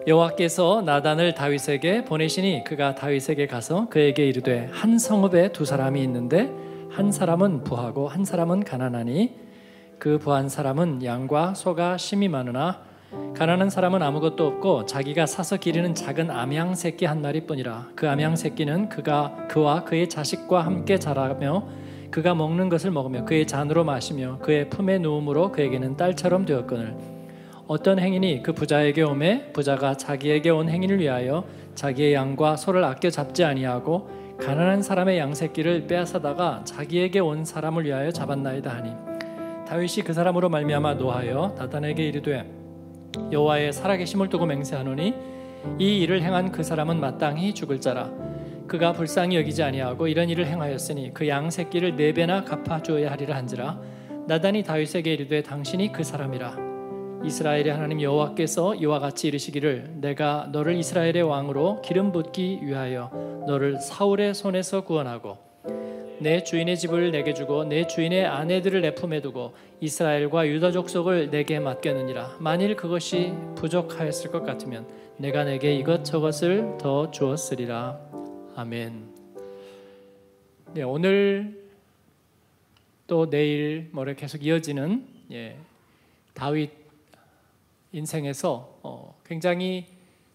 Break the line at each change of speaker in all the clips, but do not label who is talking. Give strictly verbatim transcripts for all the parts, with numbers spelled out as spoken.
여호와께서 나단을 다윗에게 보내시니 그가 다윗에게 가서 그에게 이르되 한 성읍에 두 사람이 있는데 한 사람은 부하고 한 사람은 가난하니 그 부한 사람은 양과 소가 심이 많으나 가난한 사람은 아무것도 없고 자기가 사서 기르는 작은 암양 새끼 한 마리뿐이라. 그 암양 새끼는 그가 그와 그의 자식과 함께 자라며 그가 먹는 것을 먹으며 그의 잔으로 마시며 그의 품에 누움으로 그에게는 딸처럼 되었거늘 어떤 행인이 그 부자에게 오매 부자가 자기에게 온 행인을 위하여 자기의 양과 소를 아껴 잡지 아니하고 가난한 사람의 양 새끼를 빼앗아다가 자기에게 온 사람을 위하여 잡았나이다 하니 다윗이 그 사람으로 말미암아 노하여 나단에게 이르되 여호와의 살아계심을 두고 맹세하노니 이 일을 행한 그 사람은 마땅히 죽을 자라. 그가 불쌍히 여기지 아니하고 이런 일을 행하였으니 그 양 새끼를 네 배나 갚아주어야 하리라 한지라. 나단이 다윗에게 이르되 당신이 그 사람이라. 이스라엘의 하나님 여호와께서 이와 같이 이르시기를 내가 너를 이스라엘의 왕으로 기름 붓기 위하여 너를 사울의 손에서 구원하고 내 주인의 집을 내게 주고 내 주인의 아내들을 내 품에 두고 이스라엘과 유다 족속을 내게 맡겼느니라. 만일 그것이 부족하였을 것 같으면 내가 내게 이것저것을 더 주었으리라. 아멘. 네, 오늘 또 내일 모레 계속 이어지는 예, 다윗 인생에서 어, 굉장히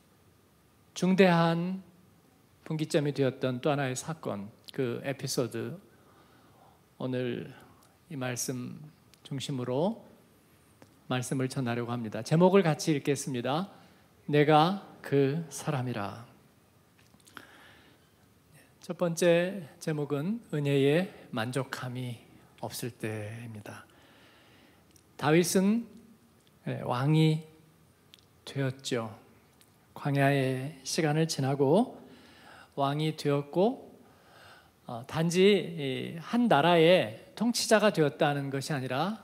중대한 분기점이 되었던 또 하나의 사건, 그 에피소드 오늘 이 말씀 중심으로 말씀을 전하려고 합니다. 제목을 같이 읽겠습니다. 내가 그 사람이라. 첫 번째 제목은 은혜의 만족함이 없을 때입니다. 다윗은 왕이 되었죠. 광야의 시간을 지나고 왕이 되었고 어, 단지 한 나라의 통치자가 되었다는 것이 아니라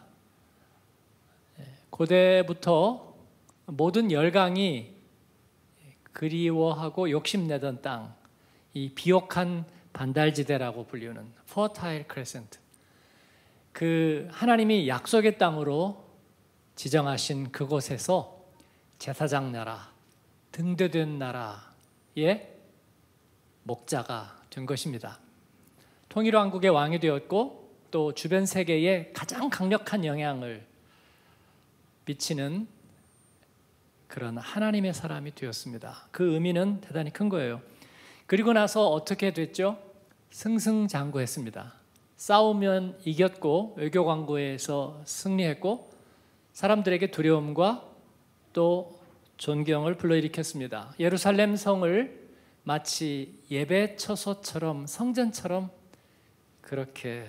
고대부터 모든 열강이 그리워하고 욕심내던 땅, 이 비옥한 반달지대라고 불리는 Fertile Crescent, 그 하나님이 약속의 땅으로 지정하신 그곳에서 제사장 나라, 등대된 나라의 목자가 된 것입니다. 통일왕국의 왕이 되었고 또 주변 세계에 가장 강력한 영향을 미치는 그런 하나님의 사람이 되었습니다. 그 의미는 대단히 큰 거예요. 그리고 나서 어떻게 됐죠? 승승장구했습니다. 싸우면 이겼고 외교 광고에서 승리했고 사람들에게 두려움과 또 존경을 불러일으켰습니다. 예루살렘 성을 마치 예배 처소처럼 성전처럼 그렇게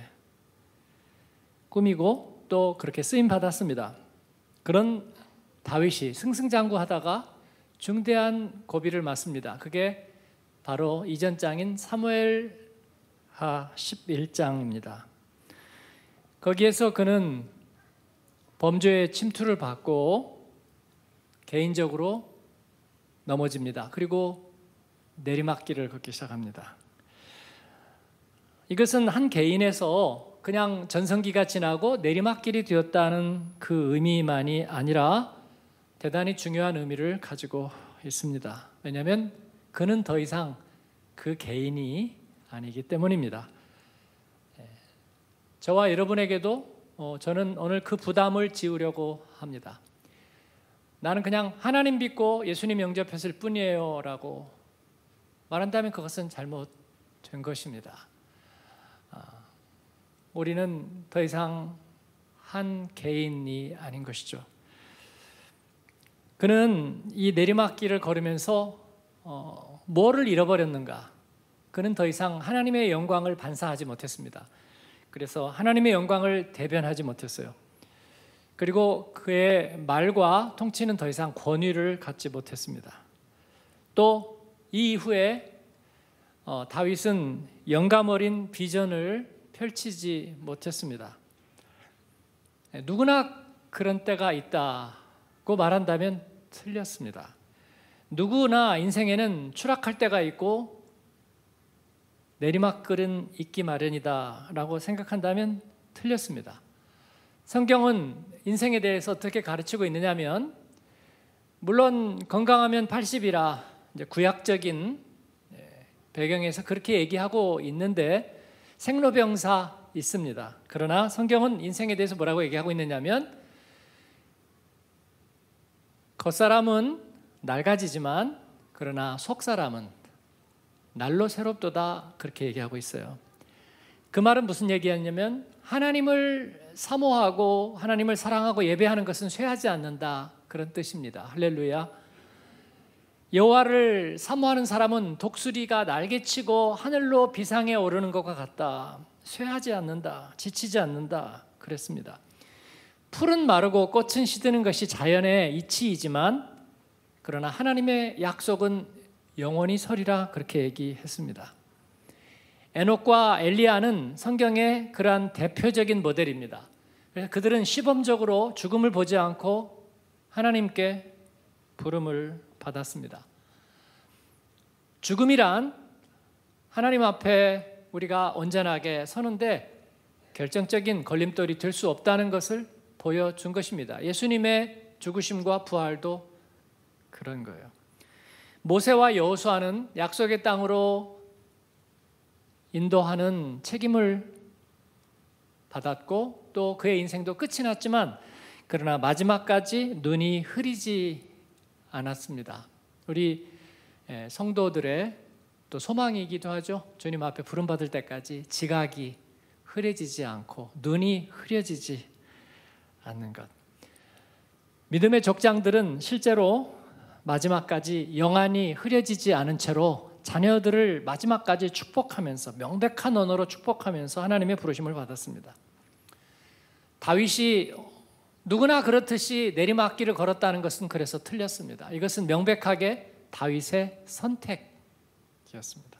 꾸미고 또 그렇게 쓰임 받았습니다. 그런 다윗이 승승장구하다가 중대한 고비를 맞습니다. 그게 바로 이전 장인 사무엘하 십일 장입니다. 거기에서 그는 범죄의 침투를 받고 개인적으로 넘어집니다. 그리고 내리막길을 걷기 시작합니다. 이것은 한 개인에서 그냥 전성기가 지나고 내리막길이 되었다는 그 의미만이 아니라 대단히 중요한 의미를 가지고 있습니다. 왜냐하면 그는 더 이상 그 개인이 아니기 때문입니다. 저와 여러분에게도 어, 저는 오늘 그 부담을 지우려고 합니다. 나는 그냥 하나님 믿고 예수님 영접했을 뿐이에요 라고 말한다면 그것은 잘못된 것입니다. 아, 우리는 더 이상 한 개인이 아닌 것이죠. 그는 이 내리막길을 걸으면서 어, 뭐를 잃어버렸는가? 그는 더 이상 하나님의 영광을 반사하지 못했습니다. 그래서 하나님의 영광을 대변하지 못했어요. 그리고 그의 말과 통치는 더 이상 권위를 갖지 못했습니다. 또 이 이후에 어, 다윗은 영감 어린 비전을 펼치지 못했습니다. 누구나 그런 때가 있다고 말한다면 틀렸습니다. 누구나 인생에는 추락할 때가 있고 내리막길은 있기 마련이다라고 생각한다면 틀렸습니다. 성경은 인생에 대해서 어떻게 가르치고 있느냐면 물론 건강하면 팔십이라 이제 구약적인 배경에서 그렇게 얘기하고 있는데 생로병사 있습니다. 그러나 성경은 인생에 대해서 뭐라고 얘기하고 있느냐면 겉사람은 낡아지지만 그러나 속사람은 날로 새롭도다, 그렇게 얘기하고 있어요. 그 말은 무슨 얘기였냐면 하나님을 사모하고 하나님을 사랑하고 예배하는 것은 쇠하지 않는다, 그런 뜻입니다. 할렐루야. 여호와를 사모하는 사람은 독수리가 날개치고 하늘로 비상에 오르는 것과 같다. 쇠하지 않는다, 지치지 않는다, 그랬습니다. 풀은 마르고 꽃은 시드는 것이 자연의 이치이지만 그러나 하나님의 약속은 영원히 서리라, 그렇게 얘기했습니다. 에녹과 엘리야는 성경의 그러한 대표적인 모델입니다. 그래서 그들은 시범적으로 죽음을 보지 않고 하나님께 부름을 받았습니다. 죽음이란 하나님 앞에 우리가 온전하게 서는데 결정적인 걸림돌이 될 수 없다는 것을 보여준 것입니다. 예수님의 죽으심과 부활도 그런 거예요. 모세와 여호수아는 약속의 땅으로 인도하는 책임을 받았고 또 그의 인생도 끝이 났지만 그러나 마지막까지 눈이 흐리지 않았습니다. 우리 성도들의 또 소망이기도 하죠. 주님 앞에 부름받을 때까지 지각이 흐려지지 않고 눈이 흐려지지 않는 것. 믿음의 족장들은 실제로 마지막까지 영안이 흐려지지 않은 채로 자녀들을 마지막까지 축복하면서 명백한 언어로 축복하면서 하나님의 부르심을 받았습니다. 다윗이 누구나 그렇듯이 내리막길을 걸었다는 것은 그래서 틀렸습니다. 이것은 명백하게 다윗의 선택이었습니다.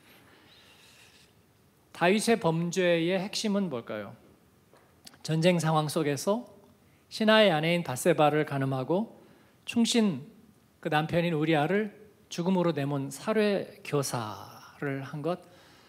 다윗의 범죄의 핵심은 뭘까요? 전쟁 상황 속에서 신하의 아내인 밧세바를 간음하고 충신 그 남편인 우리아를 죽음으로 내몬 살해 교사를 한 것.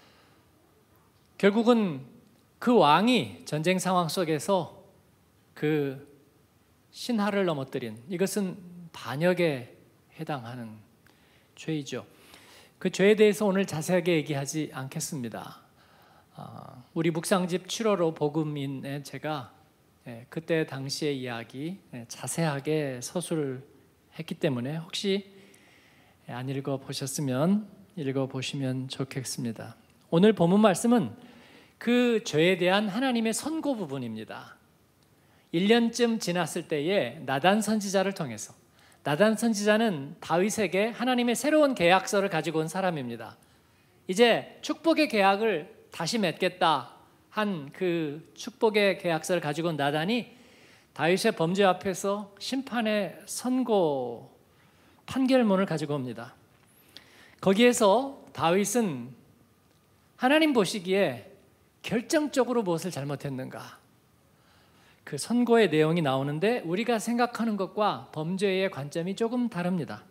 결국은 그 왕이 전쟁 상황 속에서 그 신하를 넘어뜨린, 이것은 반역에 해당하는 죄이죠. 그 죄에 대해서 오늘 자세하게 얘기하지 않겠습니다. 우리 묵상집 칠 월호 복음인에 제가 그때 당시의 이야기 자세하게 서술했기 때문에 혹시 안 읽어보셨으면 읽어보시면 좋겠습니다. 오늘 본문 말씀은 그 죄에 대한 하나님의 선고 부분입니다. 일 년쯤 지났을 때에 나단 선지자를 통해서, 나단 선지자는 다윗에게 하나님의 새로운 계약서를 가지고 온 사람입니다. 이제 축복의 계약을 다시 맺겠다 한 그 축복의 계약서를 가지고 온 나단이 다윗의 범죄 앞에서 심판의 선고 판결문을 가지고 옵니다. 거기에서 다윗은 하나님 보시기에 결정적으로 무엇을 잘못했는가, 그 선고의 내용이 나오는데 우리가 생각하는 것과 범죄의 관점이 조금 다릅니다.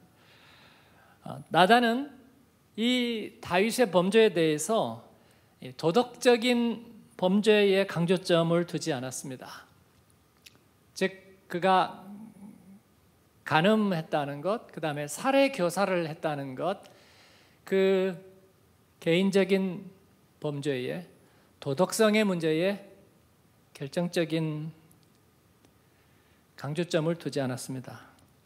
나단은 이 다윗의 범죄에 대해서 도덕적인 범죄에 강조점을 두지 않았습니다. 즉 그가 간음했다는 것, 그 다음에 살해 교사를 했다는 것, 그 개인적인 범죄에, 도덕성의 문제에 결정적인 강조점을 두지 않았습니다.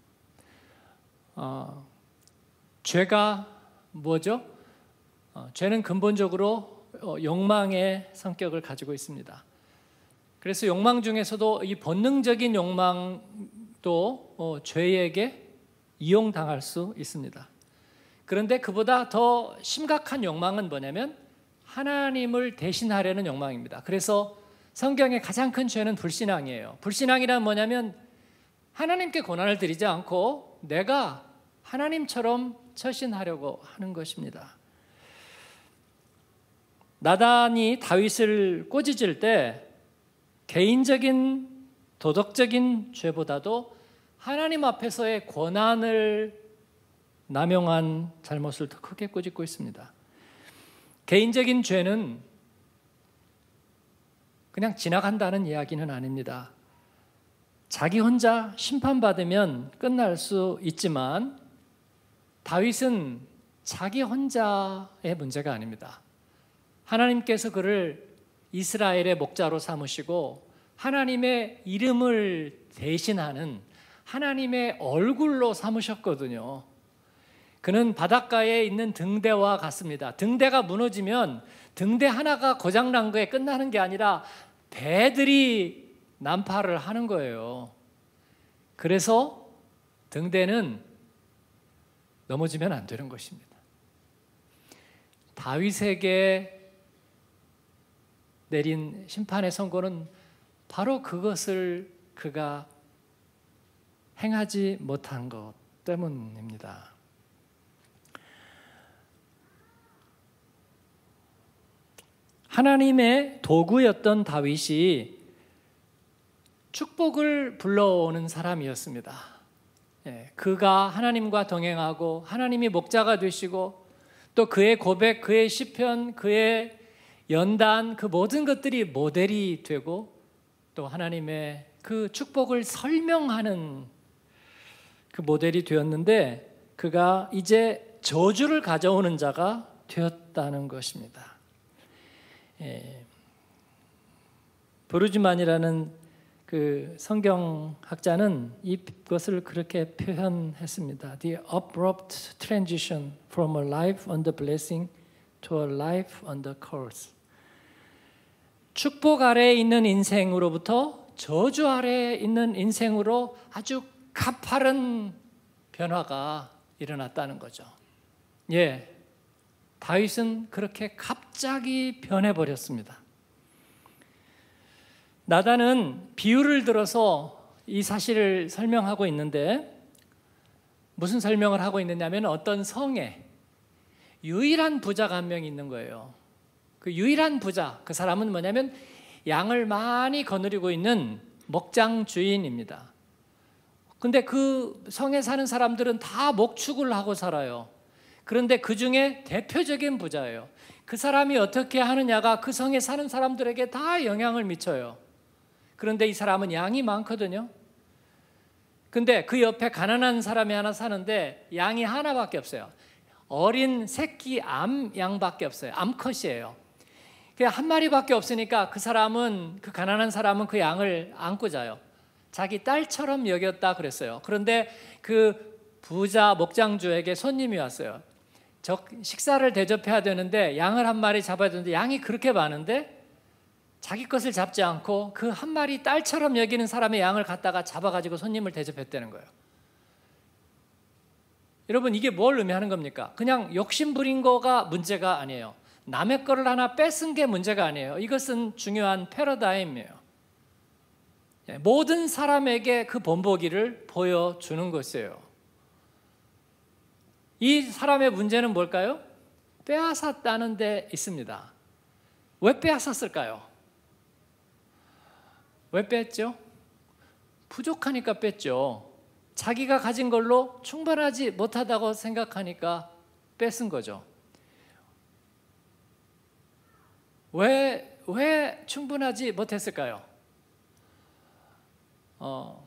어, 죄가 뭐죠? 어, 죄는 근본적으로 어, 욕망의 성격을 가지고 있습니다. 그래서 욕망 중에서도 이 본능적인 욕망도 어, 죄에게 이용당할 수 있습니다. 그런데 그보다 더 심각한 욕망은 뭐냐면 하나님을 대신하려는 욕망입니다. 그래서 성경의 가장 큰 죄는 불신앙이에요. 불신앙이란 뭐냐면 하나님께 고난을 드리지 않고 내가 하나님처럼 처신하려고 하는 것입니다. 나단이 다윗을 꼬집을 때 개인적인 도덕적인 죄보다도 하나님 앞에서의 권한을 남용한 잘못을 더 크게 꼬집고 있습니다. 개인적인 죄는 그냥 지나간다는 이야기는 아닙니다. 자기 혼자 심판받으면 끝날 수 있지만 다윗은 자기 혼자의 문제가 아닙니다. 하나님께서 그를 이스라엘의 목자로 삼으시고 하나님의 이름을 대신하는 하나님의 얼굴로 삼으셨거든요. 그는 바닷가에 있는 등대와 같습니다. 등대가 무너지면 등대 하나가 고장난 거에 끝나는 게 아니라 배들이 난파를 하는 거예요. 그래서 등대는 넘어지면 안 되는 것입니다. 다윗에게 내린 심판의 선고는 바로 그것을 그가 행하지 못한 것 때문입니다. 하나님의 도구였던 다윗이 축복을 불러오는 사람이었습니다. 예, 그가 하나님과 동행하고 하나님이 목자가 되시고 또 그의 고백, 그의 시편, 그의 연단, 그 모든 것들이 모델이 되고 또 하나님의 그 축복을 설명하는 그 모델이 되었는데 그가 이제 저주를 가져오는 자가 되었다는 것입니다. 예, 브루즈만이라는 그 성경학자는 이것을 그렇게 표현했습니다. The abrupt transition from a life under blessing to a life under curse. 축복 아래에 있는 인생으로부터 저주 아래에 있는 인생으로 아주 가파른 변화가 일어났다는 거죠. 예, 다윗은 그렇게 갑자기 변해버렸습니다. 나단은 비유를 들어서 이 사실을 설명하고 있는데 무슨 설명을 하고 있느냐면 어떤 성에 유일한 부자가 한 명 있는 거예요. 그 유일한 부자, 그 사람은 뭐냐면 양을 많이 거느리고 있는 목장 주인입니다. 근데 그 성에 사는 사람들은 다 목축을 하고 살아요. 그런데 그 중에 대표적인 부자예요. 그 사람이 어떻게 하느냐가 그 성에 사는 사람들에게 다 영향을 미쳐요. 그런데 이 사람은 양이 많거든요. 근데 그 옆에 가난한 사람이 하나 사는데 양이 하나밖에 없어요. 어린 새끼 암 양밖에 없어요. 암컷이에요. 그냥 한 마리밖에 없으니까 그 사람은, 그 가난한 사람은 그 양을 안고 자요. 자기 딸처럼 여겼다 그랬어요. 그런데 그 부자 목장주에게 손님이 왔어요. 적 식사를 대접해야 되는데 양을 한 마리 잡아야 되는데 양이 그렇게 많은데 자기 것을 잡지 않고 그 한 마리 딸처럼 여기는 사람의 양을 갖다가 잡아가지고 손님을 대접했다는 거예요. 여러분, 이게 뭘 의미하는 겁니까? 그냥 욕심 부린 거가 문제가 아니에요. 남의 거를 하나 뺏은 게 문제가 아니에요. 이것은 중요한 패러다임이에요. 모든 사람에게 그 본보기를 보여주는 것이에요. 이 사람의 문제는 뭘까요? 빼앗았다는 데 있습니다. 왜 빼앗았을까요? 왜 뺐죠? 부족하니까 뺐죠. 자기가 가진 걸로 충분하지 못하다고 생각하니까 뺏은 거죠. 왜, 왜 충분하지 못했을까요? 어,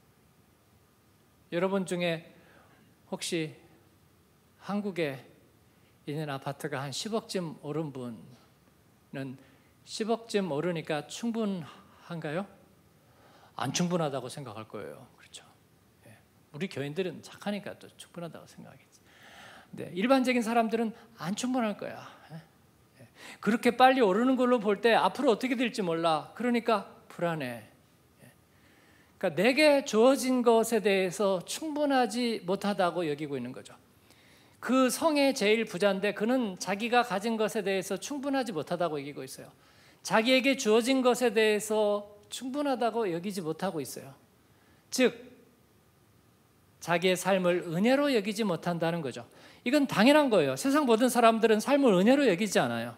여러분 중에 혹시 한국에 있는 아파트가 한 십억쯤 오른 분은 십억쯤 오르니까 충분한가요? 안 충분하다고 생각할 거예요. 그렇죠? 예. 우리 교인들은 착하니까 또 충분하다고 생각하겠지. 근데 일반적인 사람들은 안 충분할 거야. 예. 예. 그렇게 빨리 오르는 걸로 볼 때 앞으로 어떻게 될지 몰라. 그러니까 불안해. 예. 그러니까 내게 주어진 것에 대해서 충분하지 못하다고 여기고 있는 거죠. 그 성의 제일 부자인데 그는 자기가 가진 것에 대해서 충분하지 못하다고 여기고 있어요. 자기에게 주어진 것에 대해서 충분하다고 여기지 못하고 있어요. 즉 자기의 삶을 은혜로 여기지 못한다는 거죠. 이건 당연한 거예요. 세상 모든 사람들은 삶을 은혜로 여기지 않아요.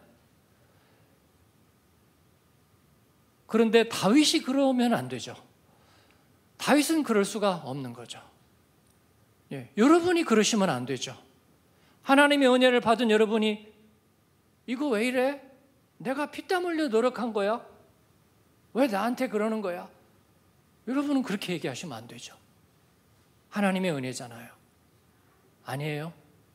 그런데 다윗이 그러면 안 되죠. 다윗은 그럴 수가 없는 거죠. 예, 여러분이 그러시면 안 되죠. 하나님의 은혜를 받은 여러분이 이거 왜 이래? 내가 피땀 흘려 노력한 거야? 왜 나한테 그러는 거야? 여러분은 그렇게 얘기하시면 안 되죠. 하나님의 은혜잖아요. 아니에요.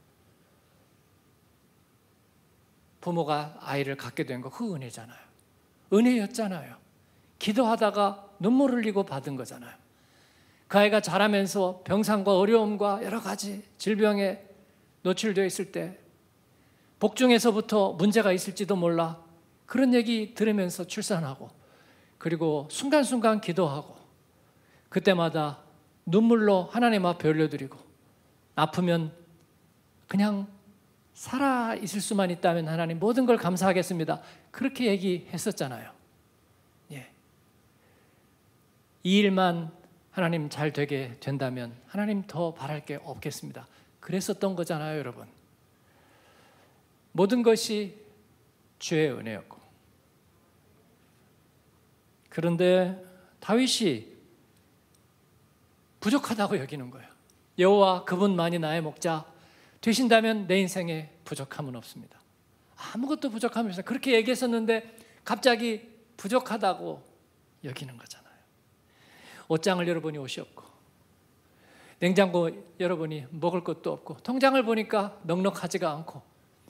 부모가 아이를 갖게 된 거 그 은혜잖아요. 은혜였잖아요. 기도하다가 눈물 흘리고 받은 거잖아요. 그 아이가 자라면서 병상과 어려움과 여러 가지 질병에 노출되어 있을 때 복중에서부터 문제가 있을지도 몰라 그런 얘기 들으면서 출산하고 그리고 순간순간 기도하고 그때마다 눈물로 하나님 앞에 올려드리고 아프면 그냥 살아 있을 수만 있다면 하나님 모든 걸 감사하겠습니다. 그렇게 얘기했었잖아요. 예. 이 일만 하나님 잘 되게 된다면 하나님 더 바랄 게 없겠습니다. 그랬었던 거잖아요, 여러분. 모든 것이 주의 은혜였고. 그런데 다윗이 부족하다고 여기는 거예요. 여호와 그분만이 나의 목자 되신다면 내 인생에 부족함은 없습니다. 아무것도 부족함이 없어요. 그렇게 얘기했었는데 갑자기 부족하다고 여기는 거잖아요. 옷장을 열어보니 옷이 없고 냉장고 열어보니 먹을 것도 없고 통장을 보니까 넉넉하지가 않고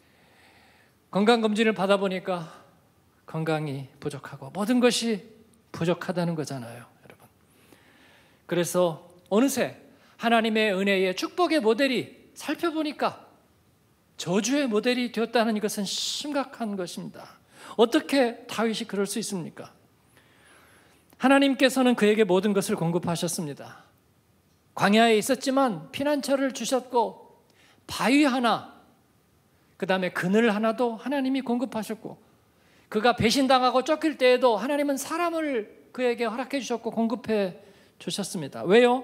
건강검진을 받아보니까 건강이 부족하고 모든 것이 부족하다는 거잖아요, 여러분. 그래서 어느새 하나님의 은혜의 축복의 모델이 살펴보니까 저주의 모델이 되었다는 이것은 심각한 것입니다. 어떻게 다윗이 그럴 수 있습니까? 하나님께서는 그에게 모든 것을 공급하셨습니다. 광야에 있었지만 피난처를 주셨고 바위 하나, 그 다음에 그늘 하나도 하나님이 공급하셨고 그가 배신당하고 쫓길 때에도 하나님은 사람을 그에게 허락해 주셨고 공급해 주셨습니다. 왜요?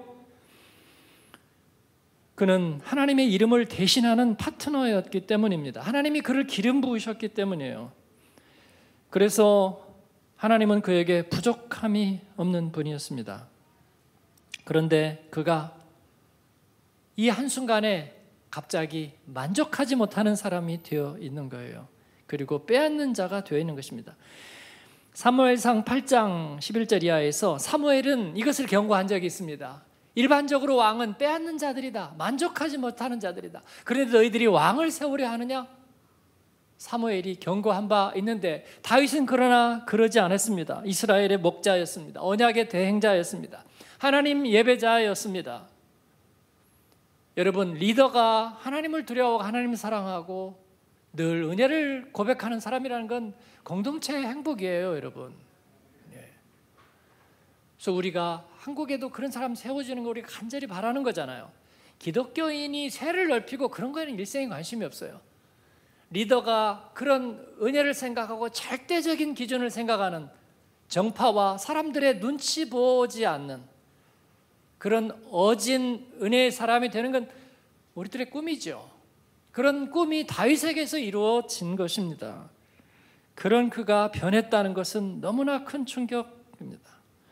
그는 하나님의 이름을 대신하는 파트너였기 때문입니다. 하나님이 그를 기름 부으셨기 때문이에요. 그래서 하나님은 그에게 부족함이 없는 분이었습니다. 그런데 그가 이 한순간에 갑자기 만족하지 못하는 사람이 되어 있는 거예요. 그리고 빼앗는 자가 되어 있는 것입니다. 사무엘상 팔 장 십일 절 이하에서 사무엘은 이것을 경고한 적이 있습니다. 일반적으로 왕은 빼앗는 자들이다. 만족하지 못하는 자들이다. 그런데 너희들이 왕을 세우려 하느냐? 사무엘이 경고한 바 있는데 다윗은 그러나 그러지 않았습니다. 이스라엘의 목자였습니다. 언약의 대행자였습니다. 하나님 예배자였습니다. 여러분, 리더가 하나님을 두려워하고 하나님을 사랑하고 늘 은혜를 고백하는 사람이라는 건 공동체의 행복이에요, 여러분. 예. 그래서 우리가 한국에도 그런 사람 세워지는 거 우리가 간절히 바라는 거잖아요. 기독교인이 세를 넓히고 그런 거에는 일생에 관심이 없어요. 리더가 그런 은혜를 생각하고 절대적인 기준을 생각하는 정파와 사람들의 눈치 보지 않는 그런 어진 은혜의 사람이 되는 건 우리들의 꿈이죠. 그런 꿈이 다윗에게서 이루어진 것입니다. 그런 그가 변했다는 것은 너무나 큰 충격입니다.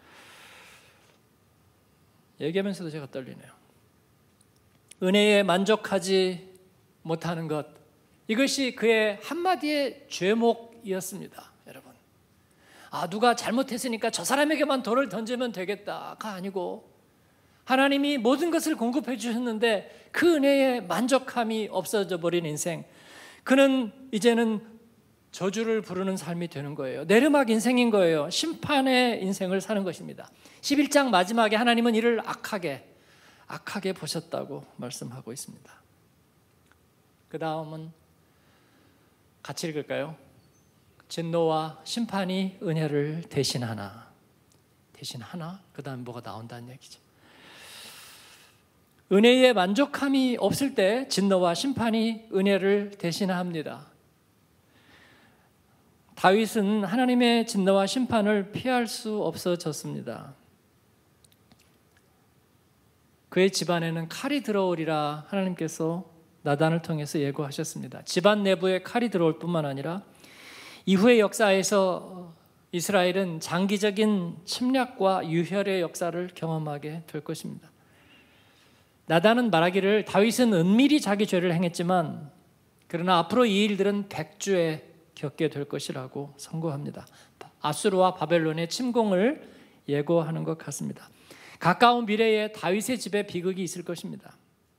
얘기하면서도 제가 떨리네요. 은혜에 만족하지 못하는 것, 이것이 그의 한마디의 죄목이었습니다. 여러분, 아 누가 잘못했으니까 저 사람에게만 돌을 던지면 되겠다가 아니고 하나님이 모든 것을 공급해 주셨는데 그 은혜에 만족함이 없어져 버린 인생, 그는 이제는 저주를 부르는 삶이 되는 거예요. 내르막 인생인 거예요. 심판의 인생을 사는 것입니다. 십일 장 마지막에 하나님은 이를 악하게 악하게 보셨다고 말씀하고 있습니다. 그 다음은 같이 읽을까요? 진노와 심판이 은혜를 대신하나. 대신하나? 그 다음 뭐가 나온다는 얘기죠. 은혜에 만족함이 없을 때 진노와 심판이 은혜를 대신합니다. 다윗은 하나님의 진노와 심판을 피할 수 없어졌습니다. 그의 집안에는 칼이 들어오리라 하나님께서 나단을 통해서 예고하셨습니다. 집안 내부에 칼이 들어올 뿐만 아니라 이후의 역사에서 이스라엘은 장기적인 침략과 유혈의 역사를 경험하게 될 것입니다. 나단은 말하기를 다윗은 은밀히 자기 죄를 행했지만 그러나 앞으로 이 일들은 백주에 겪게 될 것이라고 선고합니다. 아수르와 바벨론의 침공을 예고하는 것 같습니다. 가까운 미래에 다윗의 집에 비극이 있을 것입니다.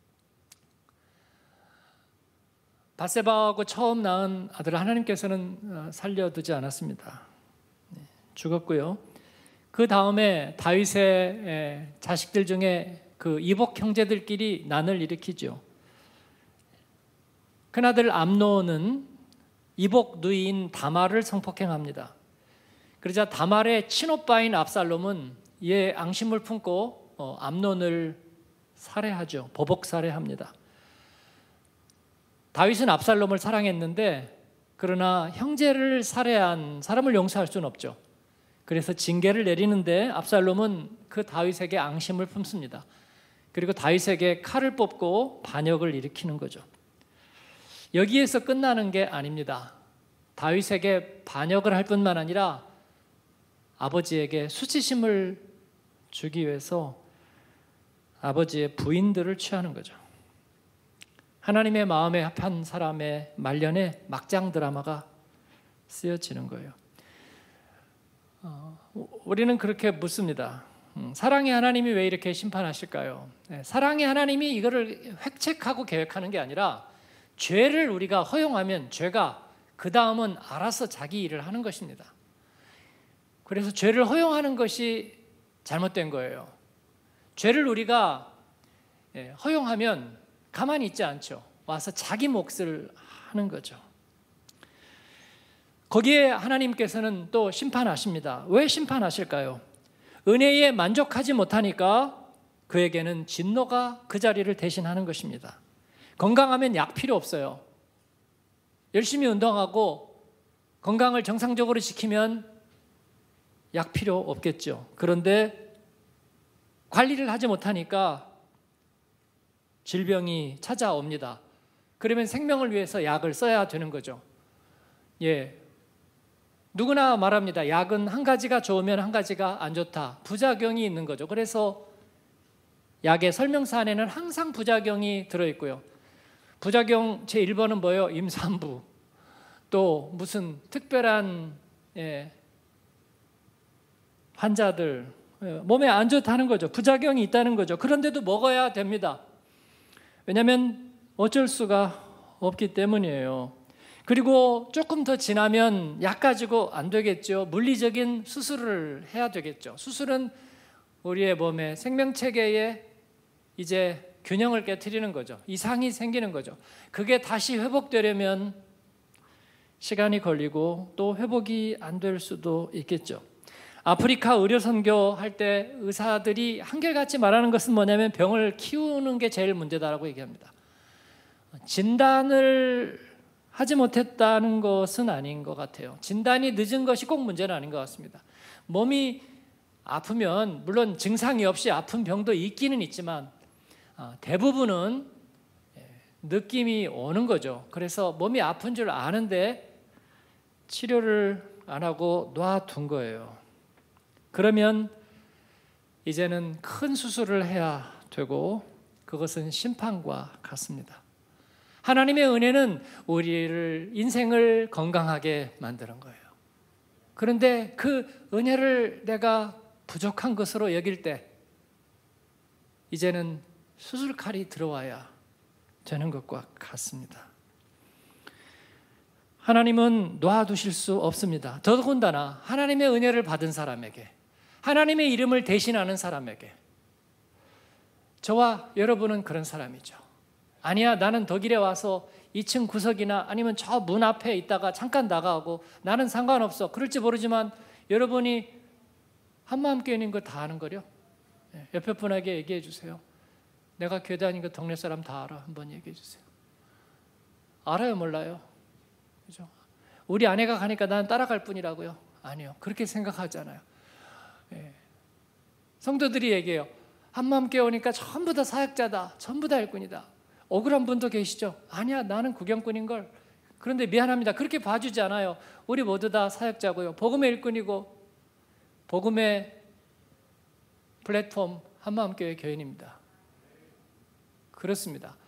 밧세바하고 처음 낳은 아들을 하나님께서는 살려두지 않았습니다. 죽었고요. 그 다음에 다윗의 자식들 중에 그 이복 형제들끼리 난을 일으키죠. 큰아들 암논은 이복 누이인 다말을 성폭행합니다. 그러자 다말의 친오빠인 압살롬은 이에 앙심을 품고 암논을 살해하죠. 보복 살해합니다. 다윗은 압살롬을 사랑했는데 그러나 형제를 살해한 사람을 용서할 수는 없죠. 그래서 징계를 내리는데 압살롬은 그 다윗에게 앙심을 품습니다. 그리고 다윗에게 칼을 뽑고 반역을 일으키는 거죠. 여기에서 끝나는 게 아닙니다. 다윗에게 반역을 할 뿐만 아니라 아버지에게 수치심을 주기 위해서 아버지의 부인들을 취하는 거죠. 하나님의 마음에 합한 사람의 말년에 막장 드라마가 쓰여지는 거예요. 어, 우리는 그렇게 묻습니다. 음, 사랑의 하나님이 왜 이렇게 심판하실까요? 네, 사랑의 하나님이 이거를 획책하고 계획하는 게 아니라 죄를 우리가 허용하면 죄가 그 다음은 알아서 자기 일을 하는 것입니다. 그래서 죄를 허용하는 것이 잘못된 거예요. 죄를 우리가 허용하면 가만히 있지 않죠. 와서 자기 몫을 하는 거죠. 거기에 하나님께서는 또 심판하십니다. 왜 심판하실까요? 은혜에 만족하지 못하니까 그에게는 진노가 그 자리를 대신하는 것입니다. 건강하면 약 필요 없어요. 열심히 운동하고 건강을 정상적으로 지키면 약 필요 없겠죠. 그런데 관리를 하지 못하니까 질병이 찾아옵니다. 그러면 생명을 위해서 약을 써야 되는 거죠. 예, 누구나 말합니다. 약은 한 가지가 좋으면 한 가지가 안 좋다. 부작용이 있는 거죠. 그래서 약의 설명서 안에는 항상 부작용이 들어있고요. 부작용 제일 번은 뭐예요? 임산부. 또 무슨 특별한 예, 환자들 몸에 안 좋다는 거죠. 부작용이 있다는 거죠. 그런데도 먹어야 됩니다. 왜냐하면 어쩔 수가 없기 때문이에요. 그리고 조금 더 지나면 약 가지고 안 되겠죠. 물리적인 수술을 해야 되겠죠. 수술은 우리의 몸의 생명체계에 이제 균형을 깨트리는 거죠. 이상이 생기는 거죠. 그게 다시 회복되려면 시간이 걸리고 또 회복이 안 될 수도 있겠죠. 아프리카 의료 선교할 때 의사들이 한결같이 말하는 것은 뭐냐면 병을 키우는 게 제일 문제다라고 얘기합니다. 진단을 하지 못했다는 것은 아닌 것 같아요. 진단이 늦은 것이 꼭 문제는 아닌 것 같습니다. 몸이 아프면 물론 증상이 없이 아픈 병도 있기는 있지만 대부분은 느낌이 오는 거죠. 그래서 몸이 아픈 줄 아는데 치료를 안 하고 놔둔 거예요. 그러면 이제는 큰 수술을 해야 되고 그것은 심판과 같습니다. 하나님의 은혜는 우리를 인생을 건강하게 만드는 거예요. 그런데 그 은혜를 내가 부족한 것으로 여길 때 이제는 수술칼이 들어와야 되는 것과 같습니다. 하나님은 놔두실 수 없습니다. 더군다나 하나님의 은혜를 받은 사람에게, 하나님의 이름을 대신하는 사람에게, 저와 여러분은 그런 사람이죠. 아니야, 나는 덕일에 와서 이 층 구석이나 아니면 저 문 앞에 있다가 잠깐 나가고 나는 상관없어. 그럴지 모르지만 여러분이 한마음 교회인 거 다 아는 거요. 옆에 분에게 얘기해 주세요. 내가 교회 다니는 거 동네 사람 다 알아. 한번 얘기해 주세요. 알아요, 몰라요? 그죠? 우리 아내가 가니까 나는 따라갈 뿐이라고요? 아니요. 그렇게 생각하잖아요. 예. 성도들이 얘기해요. 한마음 교회 오니까 전부 다 사역자다. 전부 다 일꾼이다. 억울한 분도 계시죠? 아니야, 나는 구경꾼인걸. 그런데 미안합니다. 그렇게 봐주지 않아요. 우리 모두 다 사역자고요. 복음의 일꾼이고 복음의 플랫폼 한마음교회 교인입니다. 그렇습니다.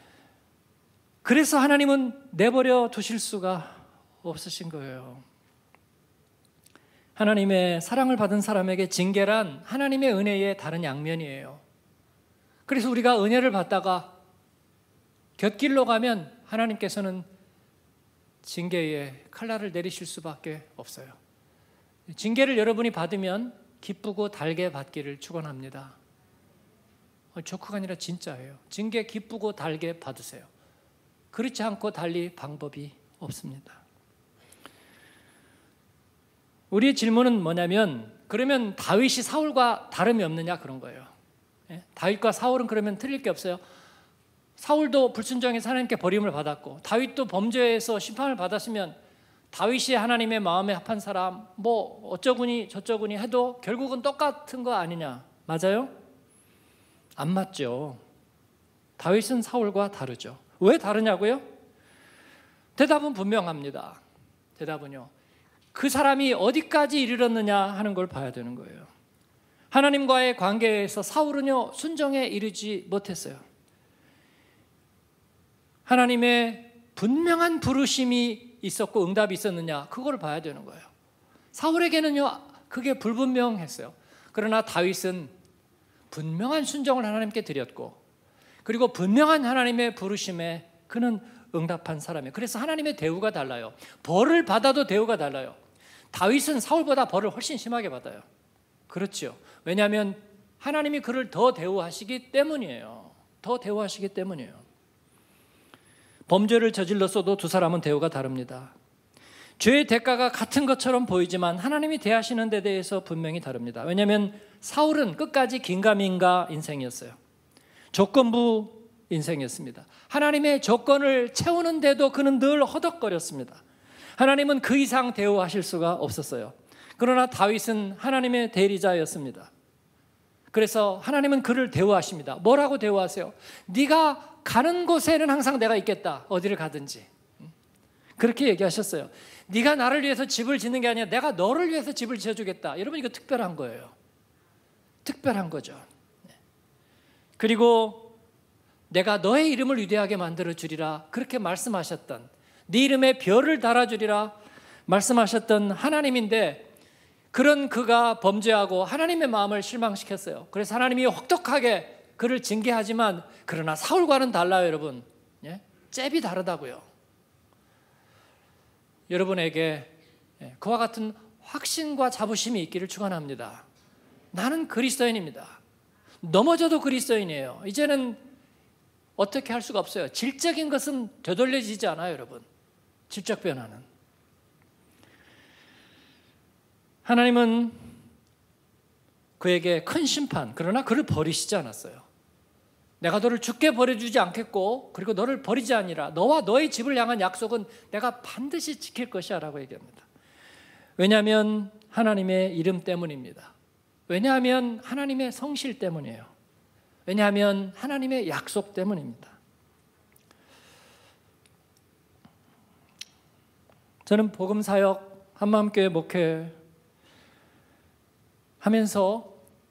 그래서 하나님은 내버려 두실 수가 없으신 거예요. 하나님의 사랑을 받은 사람에게 징계란 하나님의 은혜의 다른 양면이에요. 그래서 우리가 은혜를 받다가 곁길로 가면 하나님께서는 징계의 칼날을 내리실 수밖에 없어요. 징계를 여러분이 받으면 기쁘고 달게 받기를 축원합니다. 조크가 아니라 진짜예요. 징계 기쁘고 달게 받으세요. 그렇지 않고 달리 방법이 없습니다. 우리의 질문은 뭐냐면, 그러면 다윗이 사울과 다름이 없느냐, 그런 거예요. 예? 다윗과 사울은 그러면 틀릴 게 없어요. 사울도 불순종해서 하나님께 버림을 받았고, 다윗도 범죄에서 심판을 받았으면 다윗이 하나님의 마음에 합한 사람, 뭐 어쩌구니 저쩌구니 해도 결국은 똑같은 거 아니냐? 맞아요? 안 맞죠. 다윗은 사울과 다르죠. 왜 다르냐고요? 대답은 분명합니다. 대답은요, 그 사람이 어디까지 이르렀느냐 하는 걸 봐야 되는 거예요. 하나님과의 관계에서 사울은요, 순종에 이르지 못했어요. 하나님의 분명한 부르심이 있었고 응답이 있었느냐, 그걸 봐야 되는 거예요. 사울에게는요, 그게 불분명했어요. 그러나 다윗은 분명한 순종을 하나님께 드렸고, 그리고 분명한 하나님의 부르심에 그는 응답한 사람이에요. 그래서 하나님의 대우가 달라요. 벌을 받아도 대우가 달라요. 다윗은 사울보다 벌을 훨씬 심하게 받아요. 그렇죠. 왜냐하면 하나님이 그를 더 대우하시기 때문이에요. 더 대우하시기 때문이에요. 범죄를 저질렀어도 두 사람은 대우가 다릅니다. 죄의 대가가 같은 것처럼 보이지만 하나님이 대하시는 데 대해서 분명히 다릅니다. 왜냐하면 사울은 끝까지 긴가민가 인생이었어요. 조건부 인생이었습니다. 하나님의 조건을 채우는데도 그는 늘 허덕거렸습니다. 하나님은 그 이상 대우하실 수가 없었어요. 그러나 다윗은 하나님의 대리자였습니다. 그래서 하나님은 그를 대우하십니다. 뭐라고 대우하세요? 네가 가는 곳에는 항상 내가 있겠다. 어디를 가든지. 그렇게 얘기하셨어요. 네가 나를 위해서 집을 짓는 게 아니라 내가 너를 위해서 집을 지어주겠다. 여러분, 이거 특별한 거예요. 특별한 거죠. 그리고 내가 너의 이름을 위대하게 만들어 주리라, 그렇게 말씀하셨던, 네 이름에 별을 달아주리라 말씀하셨던 하나님인데, 그런 그가 범죄하고 하나님의 마음을 실망시켰어요. 그래서 하나님이 혹독하게 그를 징계하지만, 그러나 사울과는 달라요. 여러분, 예? 잽이 다르다고요. 여러분에게 그와 같은 확신과 자부심이 있기를 축원합니다. 나는 그리스도인입니다. 넘어져도 그리스도인이에요. 이제는 어떻게 할 수가 없어요. 질적인 것은 되돌려지지 않아요. 여러분, 질적 변화는. 하나님은 그에게 큰 심판, 그러나 그를 버리시지 않았어요. 내가 너를 죽게 버려주지 않겠고, 그리고 너를 버리지 아니라 너와 너의 집을 향한 약속은 내가 반드시 지킬 것이야 라고 얘기합니다. 왜냐하면 하나님의 이름 때문입니다. 왜냐하면 하나님의 성실 때문이에요. 왜냐하면 하나님의 약속 때문입니다. 저는 복음사역 한마음교회 목회 하면서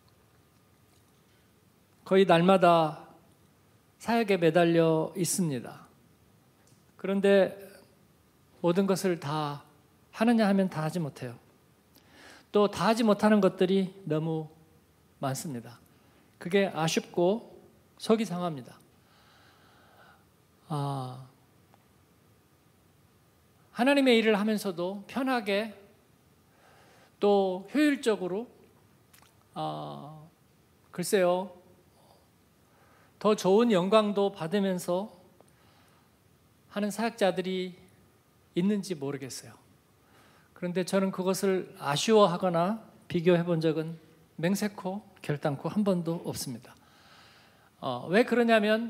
거의 날마다 사역에 매달려 있습니다. 그런데 모든 것을 다 하느냐 하면 다 하지 못해요. 또 다 하지 못하는 것들이 너무 많습니다. 그게 아쉽고 속이 상합니다. 아, 하나님의 일을 하면서도 편하게 또 효율적으로, 아, 글쎄요, 더 좋은 영광도 받으면서 하는 사역자들이 있는지 모르겠어요. 그런데 저는 그것을 아쉬워하거나 비교해 본 적은 맹세코 결단코 한 번도 없습니다. 어, 왜 그러냐면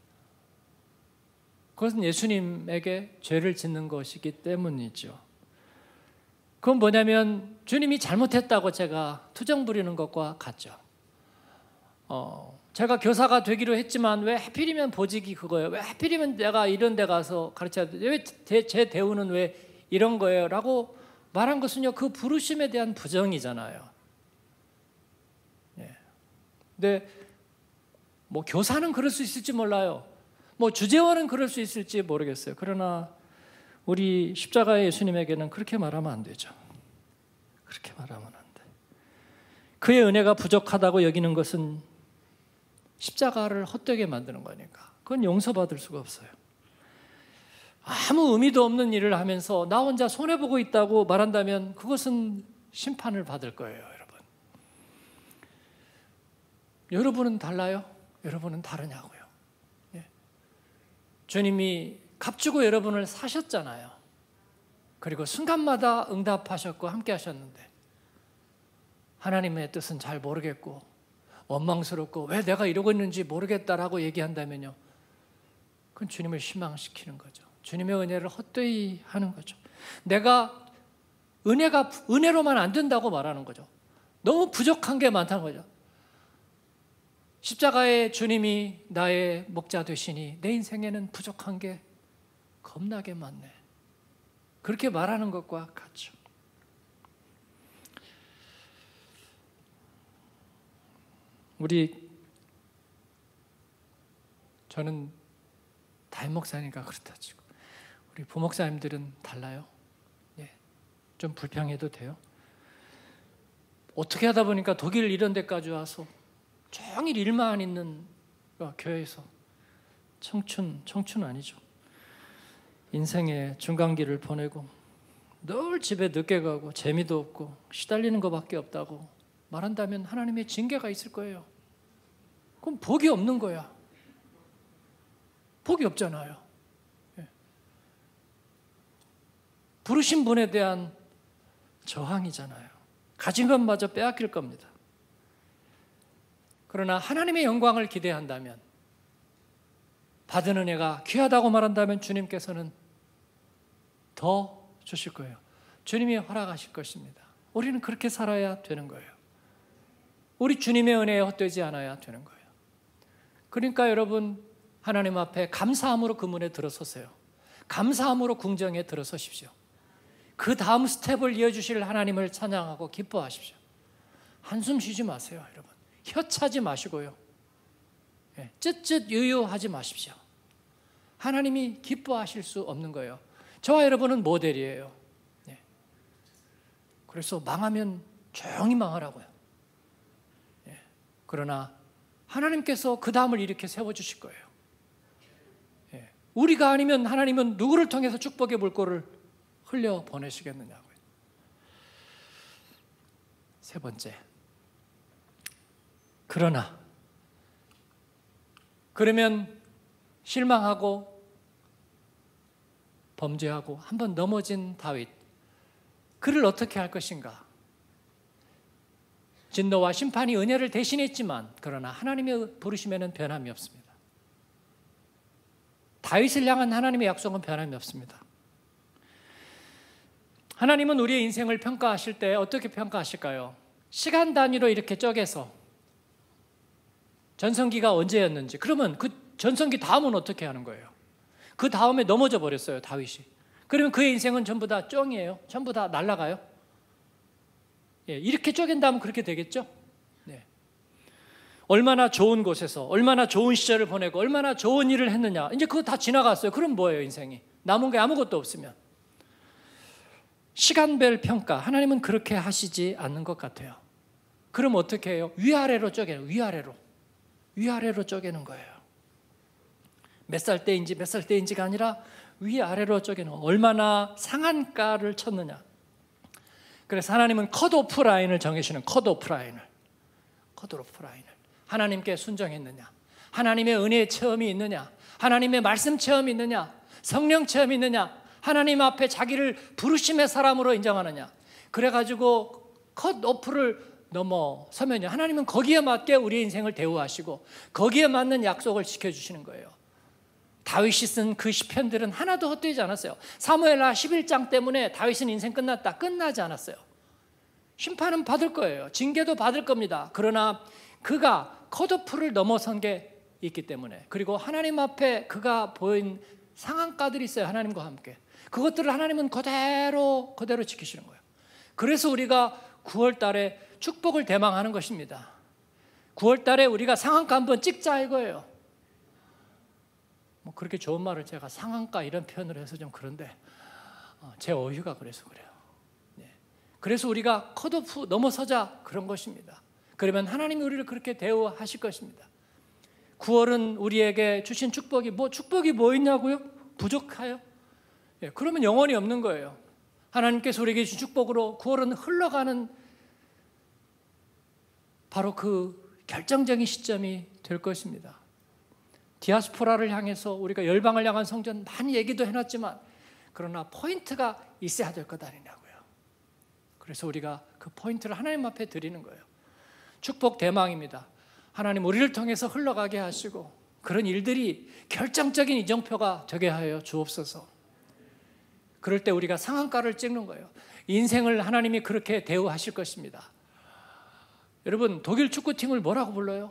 그것은 예수님에게 죄를 짓는 것이기 때문이죠. 그건 뭐냐면 주님이 잘못했다고 제가 투정 부리는 것과 같죠. 어, 제가 교사가 되기로 했지만 왜 하필이면 보직이 그거예요? 왜 하필이면 내가 이런 데 가서 가르쳐야 돼? 왜 제 대우는 왜 이런 거예요? 라고 말한 것은요, 그 부르심에 대한 부정이잖아요. 예. 근데 뭐 교사는 그럴 수 있을지 몰라요. 뭐 주재원은 그럴 수 있을지 모르겠어요. 그러나 우리 십자가의 예수님에게는 그렇게 말하면 안 되죠. 그렇게 말하면 안 돼. 그의 은혜가 부족하다고 여기는 것은 십자가를 헛되게 만드는 거니까 그건 용서받을 수가 없어요. 아무 의미도 없는 일을 하면서 나 혼자 손해보고 있다고 말한다면 그것은 심판을 받을 거예요, 여러분. 여러분은 달라요? 여러분은 다르냐고요? 예. 주님이 값주고 여러분을 사셨잖아요. 그리고 순간마다 응답하셨고 함께 하셨는데 하나님의 뜻은 잘 모르겠고 원망스럽고 왜 내가 이러고 있는지 모르겠다라고 얘기한다면요, 그건 주님을 실망시키는 거죠. 주님의 은혜를 헛되이 하는 거죠. 내가 은혜가 은혜로만 안 된다고 말하는 거죠. 너무 부족한 게 많다는 거죠. 십자가에 주님이 나의 목자 되시니 내 인생에는 부족한 게 겁나게 많네. 그렇게 말하는 것과 같죠. 우리 저는 담임 목사니까 그렇다 치고 우리 부목사님들은 달라요. 예, 좀 불평해도 돼요. 어떻게 하다 보니까 독일 이런 데까지 와서 종일 일만 있는 교회에서 청춘, 청춘 아니죠. 인생의 중간기를 보내고 늘 집에 늦게 가고 재미도 없고 시달리는 것밖에 없다고 말한다면 하나님의 징계가 있을 거예요. 그럼 복이 없는 거야. 복이 없잖아요. 예. 부르신 분에 대한 저항이잖아요. 가진 것마저 빼앗길 겁니다. 그러나 하나님의 영광을 기대한다면, 받은 은혜가 귀하다고 말한다면 주님께서는 더 주실 거예요. 주님이 허락하실 것입니다. 우리는 그렇게 살아야 되는 거예요. 우리 주님의 은혜에 헛되지 않아야 되는 거예요. 그러니까 여러분, 하나님 앞에 감사함으로 그 문에 들어서세요. 감사함으로 궁정에 들어서십시오. 그 다음 스텝을 이어주실 하나님을 찬양하고 기뻐하십시오. 한숨 쉬지 마세요, 여러분. 혀차지 마시고요. 예, 쯧쯧 유유하지 마십시오. 하나님이 기뻐하실 수 없는 거예요. 저와 여러분은 모델이에요. 예. 그래서 망하면 조용히 망하라고요. 예. 그러나 하나님께서 그 다음을 이렇게 세워주실 거예요. 예. 우리가 아니면 하나님은 누구를 통해서 축복의 물꼬를 흘려 보내시겠느냐고요. 세 번째, 그러나 그러면 실망하고 범죄하고 한번 넘어진 다윗, 그를 어떻게 할 것인가? 진노와 심판이 은혜를 대신했지만 그러나 하나님의 부르심에는 변함이 없습니다. 다윗을 향한 하나님의 약속은 변함이 없습니다. 하나님은 우리의 인생을 평가하실 때 어떻게 평가하실까요? 시간 단위로 이렇게 쪼개서 전성기가 언제였는지, 그러면 그 전성기 다음은 어떻게 하는 거예요? 그 다음에 넘어져 버렸어요, 다윗이. 그러면 그의 인생은 전부 다 쫑이에요. 전부 다 날아가요. 예, 이렇게 쪼갠다면 그렇게 되겠죠? 네. 얼마나 좋은 곳에서 얼마나 좋은 시절을 보내고 얼마나 좋은 일을 했느냐, 이제 그거 다 지나갔어요. 그럼 뭐예요, 인생이? 남은 게 아무것도 없으면. 시간별 평가, 하나님은 그렇게 하시지 않는 것 같아요. 그럼 어떻게 해요? 위아래로 쪼개요. 위아래로. 위아래로 쪼개는 거예요. 몇 살 때인지 몇 살 때인지가 아니라 위아래로 쪼개는 거예요. 얼마나 상한가를 쳤느냐. 그래서 하나님은 컷오프 라인을 정해주시는, 컷오프 라인을. 컷오프 라인을. 하나님께 순종했느냐, 하나님의 은혜의 체험이 있느냐, 하나님의 말씀 체험이 있느냐, 성령 체험이 있느냐, 하나님 앞에 자기를 부르심의 사람으로 인정하느냐. 그래가지고 컷오프를 넘어서면요, 하나님은 거기에 맞게 우리의 인생을 대우하시고 거기에 맞는 약속을 지켜주시는 거예요. 다윗이 쓴 그 시편들은 하나도 헛되지 않았어요. 사무엘하 십일 장 때문에 다윗은 인생 끝났다, 끝나지 않았어요. 심판은 받을 거예요. 징계도 받을 겁니다. 그러나 그가 컷오프를 넘어선 게 있기 때문에, 그리고 하나님 앞에 그가 보인 상한가들이 있어요. 하나님과 함께 그것들을 하나님은 그대로 그대로 지키시는 거예요. 그래서 우리가 구월 달에 축복을 대망하는 것입니다. 구월 달에 우리가 상한가 한번 찍자 이거예요. 뭐 그렇게 좋은 말을 제가 상한가 이런 표현을 해서 좀 그런데 제 어휘가 그래서 그래요. 네. 그래서 우리가 컷오프 넘어서자 그런 것입니다. 그러면 하나님이 우리를 그렇게 대우하실 것입니다. 구월은 우리에게 주신 축복이 뭐 축복이 뭐 있냐고요? 부족해요? 예, 그러면 영원히 없는 거예요. 하나님께서 우리에게 주신 축복으로 구월은 흘러가는 바로 그 결정적인 시점이 될 것입니다. 디아스포라를 향해서 우리가 열방을 향한 성전 많이 얘기도 해놨지만 그러나 포인트가 있어야 될 것 아니냐고요. 그래서 우리가 그 포인트를 하나님 앞에 드리는 거예요. 축복 대망입니다. 하나님 우리를 통해서 흘러가게 하시고 그런 일들이 결정적인 이정표가 되게 하여 주옵소서. 그럴 때 우리가 상한가를 찍는 거예요. 인생을 하나님이 그렇게 대우하실 것입니다. 여러분, 독일 축구팀을 뭐라고 불러요?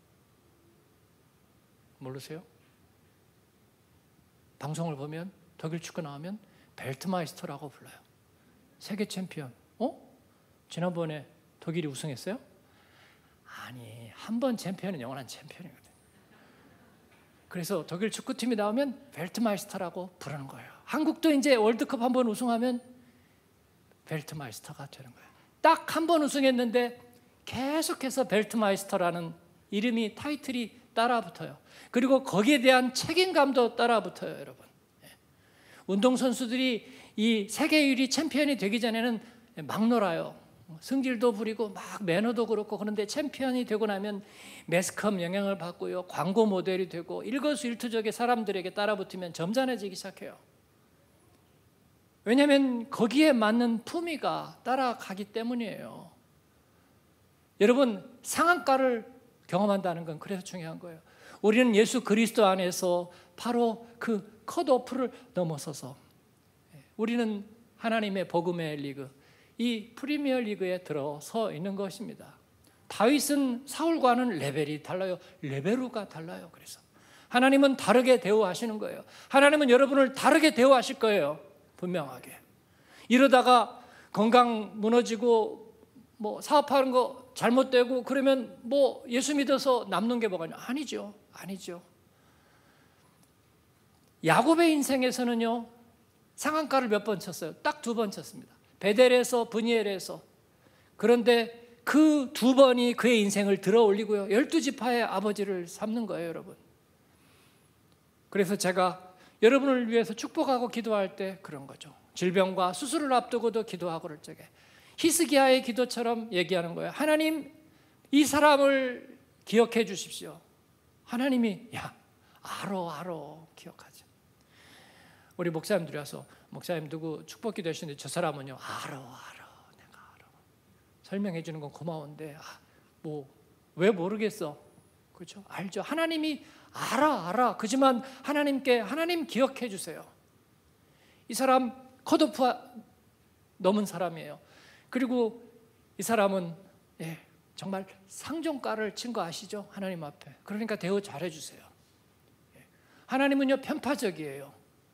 모르세요? 방송을 보면 독일 축구 나오면 벨트마이스터라고 불러요. 세계 챔피언. 어? 지난번에 독일이 우승했어요? 아니, 한 번 챔피언은 영원한 챔피언이거든요. 그래서 독일 축구팀이 나오면 벨트마이스터라고 부르는 거예요. 한국도 이제 월드컵 한 번 우승하면 벨트마이스터가 되는 거예요. 딱 한 번 우승했는데 계속해서 벨트마이스터라는 이름이, 타이틀이 따라붙어요. 그리고 거기에 대한 책임감도 따라붙어요, 여러분. 운동선수들이 이 세계 일 위 챔피언이 되기 전에는 막 놀아요. 승질도 부리고 막 매너도 그렇고. 그런데 챔피언이 되고 나면 매스컴 영향을 받고요, 광고 모델이 되고 일거수일투족의 사람들에게 따라붙으면 점잖해지기 시작해요. 왜냐하면 거기에 맞는 품위가 따라가기 때문이에요. 여러분, 상한가를 경험한다는 건 그래서 중요한 거예요. 우리는 예수 그리스도 안에서 바로 그 컷오프를 넘어서서 우리는 하나님의 복음의 리그, 이 프리미어 리그에 들어서 있는 것입니다. 다윗은 사울과는 레벨이 달라요. 레벨루가 달라요. 그래서 하나님은 다르게 대우하시는 거예요. 하나님은 여러분을 다르게 대우하실 거예요. 분명하게. 이러다가 건강 무너지고 뭐 사업하는 거 잘못되고 그러면 뭐 예수 믿어서 남는 게 뭐가 있냐? 아니죠. 아니죠. 야곱의 인생에서는요, 상한가를 몇 번 쳤어요. 딱 두 번 쳤습니다. 베델에서 브니엘에서. 그런데 그 두 번이 그의 인생을 들어 올리고요, 열두 지파의 아버지를 삼는 거예요, 여러분. 그래서 제가 여러분을 위해서 축복하고 기도할 때 그런 거죠. 질병과 수술을 앞두고도 기도하고 그럴 적에 히스기야의 기도처럼 얘기하는 거예요. 하나님, 이 사람을 기억해 주십시오. 하나님이 야, 알어 알어 기억하죠. 우리 목사님들이 와서 목사님 누구 축복 기도하시는데 저 사람은요, 알어 알어 내가 알어. 설명해 주는 건 고마운데 아, 뭐 왜 모르겠어. 그렇죠? 알죠. 하나님이 알아 알아. 그지만 하나님께 하나님 기억해 주세요. 이 사람 컷오프 넘은 사람이에요. 그리고 이 사람은 예, 정말 상종가를 친 거 아시죠? 하나님 앞에. 그러니까 대우 잘해 주세요. 예. 하나님은요, 편파적이에요.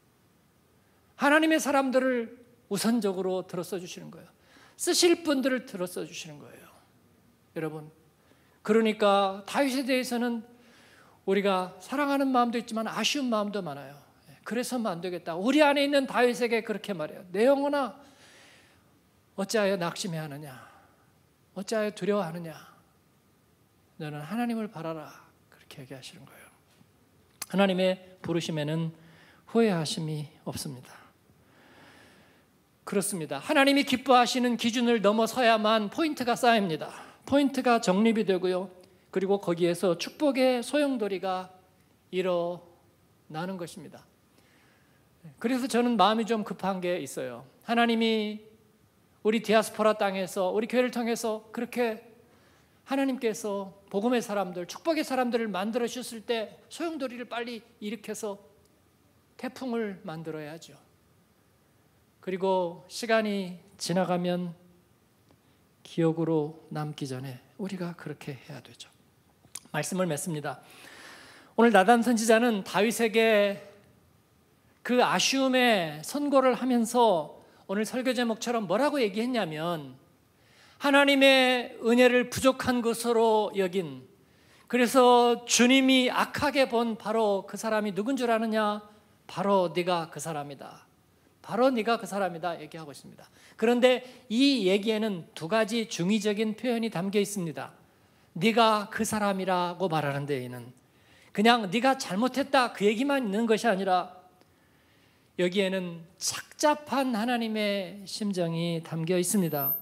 하나님의 사람들을 우선적으로 들어써 주시는 거예요. 쓰실 분들을 들어써 주시는 거예요. 여러분, 그러니까 다윗에 대해서는 우리가 사랑하는 마음도 있지만 아쉬운 마음도 많아요. 그래서는 안 되겠다. 우리 안에 있는 다윗에게 그렇게 말해요. 내 영혼아, 어찌하여 낙심해하느냐? 어찌하여 두려워하느냐? 너는 하나님을 바라라. 그렇게 얘기하시는 거예요. 하나님의 부르심에는 후회하심이 없습니다. 그렇습니다. 하나님이 기뻐하시는 기준을 넘어서야만 포인트가 쌓입니다. 포인트가 정립이 되고요, 그리고 거기에서 축복의 소용돌이가 일어나는 것입니다. 그래서 저는 마음이 좀 급한 게 있어요. 하나님이 우리 디아스포라 땅에서 우리 교회를 통해서 그렇게 하나님께서 복음의 사람들, 축복의 사람들을 만들어 주셨을 때 소용돌이를 빨리 일으켜서 태풍을 만들어야죠. 그리고 시간이 지나가면 기억으로 남기 전에 우리가 그렇게 해야 되죠. 말씀을 맺습니다. 오늘 나단 선지자는 다윗에게 그 아쉬움의 선고를 하면서 오늘 설교 제목처럼 뭐라고 얘기했냐면, 하나님의 은혜를 부족한 것으로 여긴, 그래서 주님이 악하게 본 바로 그 사람이 누군 줄 아느냐? 바로 네가 그 사람이다. 바로 네가 그 사람이다 얘기하고 있습니다. 그런데 이 얘기에는 두 가지 중의적인 표현이 담겨 있습니다. 네가 그 사람이라고 말하는 데에는 그냥 네가 잘못했다 그 얘기만 있는 것이 아니라 여기에는 착잡한 하나님의 심정이 담겨 있습니다.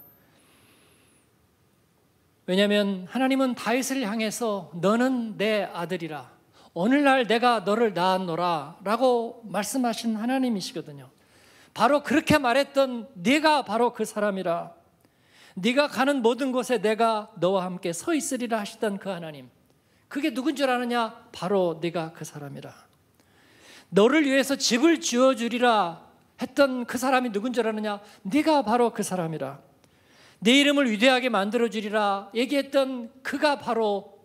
왜냐하면 하나님은 다윗을 향해서 너는 내 아들이라, 오늘날 내가 너를 낳았노라 라고 말씀하신 하나님이시거든요. 바로 그렇게 말했던 네가 바로 그 사람이라, 네가 가는 모든 곳에 내가 너와 함께 서 있으리라 하시던 그 하나님, 그게 누군 줄 아느냐? 바로 네가 그 사람이라. 너를 위해서 집을 지어주리라 했던 그 사람이 누군 줄 아느냐? 네가 바로 그 사람이라. 내 이름을 위대하게 만들어주리라 얘기했던 그가 바로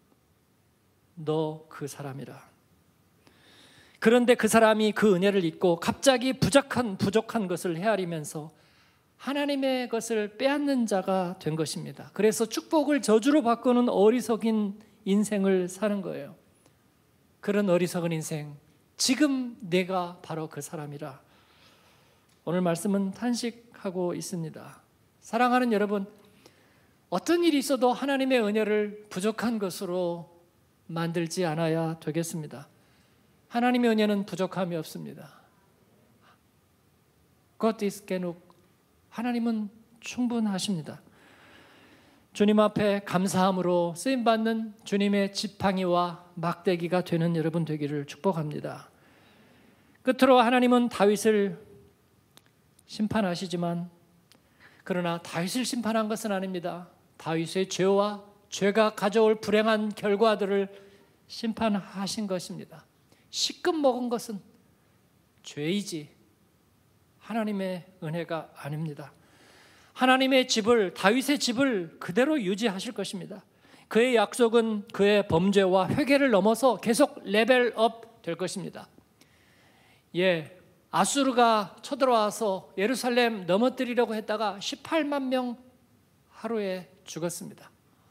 너 그 사람이라. 그런데 그 사람이 그 은혜를 잊고 갑자기 부족한 부족한 것을 헤아리면서 하나님의 것을 빼앗는 자가 된 것입니다. 그래서 축복을 저주로 바꾸는 어리석인 인생을 사는 거예요. 그런 어리석은 인생, 지금 내가 바로 그 사람이라. 오늘 말씀은 탄식하고 있습니다. 사랑하는 여러분, 어떤 일이 있어도 하나님의 은혜를 부족한 것으로 만들지 않아야 되겠습니다. 하나님의 은혜는 부족함이 없습니다. God is genug. 하나님은 충분하십니다. 주님 앞에 감사함으로 쓰임받는 주님의 지팡이와 막대기가 되는 여러분 되기를 축복합니다. 끝으로 하나님은 다윗을 심판하시지만 그러나 다윗을 심판한 것은 아닙니다. 다윗의 죄와 죄가 가져올 불행한 결과들을 심판하신 것입니다. 시끔 먹은 것은 죄이지 하나님의 은혜가 아닙니다. 하나님의 집을, 다윗의 집을 그대로 유지하실 것입니다. 그의 약속은 그의 범죄와 회개를 넘어서 계속 레벨업 될 것입니다. 예, 아수르가 쳐들어와서 예루살렘 넘어뜨리려고 했다가 십팔만 명 하루에 죽었습니다.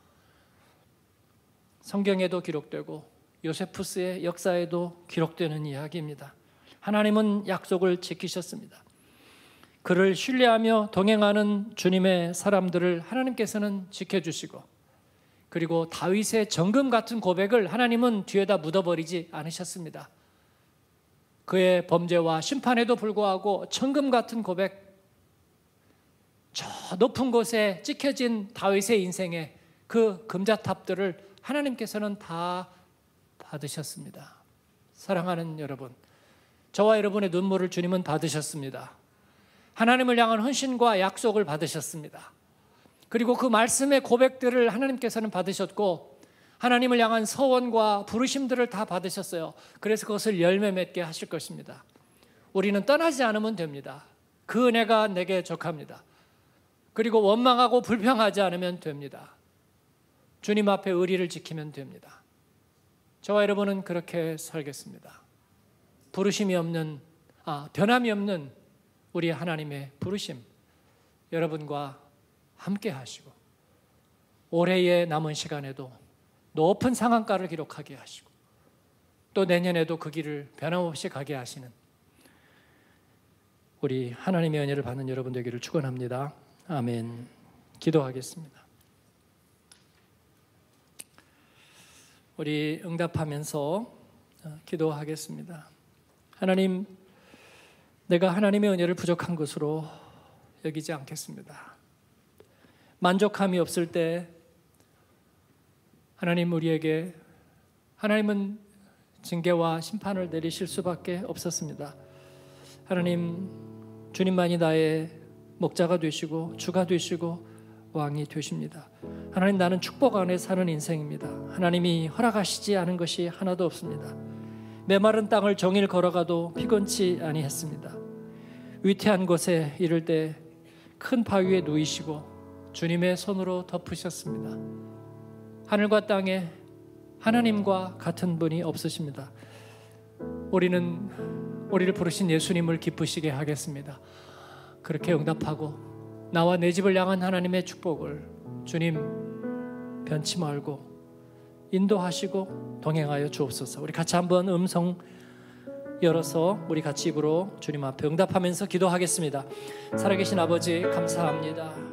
성경에도 기록되고 요세푸스의 역사에도 기록되는 이야기입니다. 하나님은 약속을 지키셨습니다. 그를 신뢰하며 동행하는 주님의 사람들을 하나님께서는 지켜주시고, 그리고 다윗의 정금 같은 고백을 하나님은 뒤에다 묻어버리지 않으셨습니다. 그의 범죄와 심판에도 불구하고 정금 같은 고백, 저 높은 곳에 찍혀진 다윗의 인생에 그 금자탑들을 하나님께서는 다 받으셨습니다. 사랑하는 여러분, 저와 여러분의 눈물을 주님은 받으셨습니다. 하나님을 향한 헌신과 약속을 받으셨습니다. 그리고 그 말씀의 고백들을 하나님께서는 받으셨고, 하나님을 향한 서원과 부르심들을 다 받으셨어요. 그래서 그것을 열매 맺게 하실 것입니다. 우리는 떠나지 않으면 됩니다. 그 은혜가 내게 족합니다. 그리고 원망하고 불평하지 않으면 됩니다. 주님 앞에 의리를 지키면 됩니다. 저와 여러분은 그렇게 살겠습니다. 부르심이 없는, 아, 변함이 없는 우리 하나님의 부르심, 여러분과 함께 하시고 올해의 남은 시간에도 높은 상한가를 기록하게 하시고 또 내년에도 그 길을 변함없이 가게 하시는 우리 하나님의 은혜를 받는 여러분 되기를 축원합니다. 아멘. 기도하겠습니다. 우리 응답하면서 기도하겠습니다. 하나님, 내가 하나님의 은혜를 부족한 것으로 여기지 않겠습니다. 만족함이 없을 때 하나님 우리에게, 하나님은 징계와 심판을 내리실 수밖에 없었습니다. 하나님, 주님만이 나의 목자가 되시고 주가 되시고 왕이 되십니다. 하나님, 나는 축복 안에 사는 인생입니다. 하나님이 허락하시지 않은 것이 하나도 없습니다. 메마른 땅을 종일 걸어가도 피곤치 아니했습니다. 위태한 곳에 이를 때 큰 바위에 누이시고 주님의 손으로 덮으셨습니다. 하늘과 땅에 하나님과 같은 분이 없으십니다. 우리는 우리를 부르신 예수님을 기쁘시게 하겠습니다. 그렇게 응답하고 나와 내 집을 향한 하나님의 축복을 주님 변치 말고 인도하시고 동행하여 주옵소서. 우리 같이 한번 음성 열어서 우리 같이 입으로 주님 앞에 응답하면서 기도하겠습니다. 살아계신 아버지 감사합니다.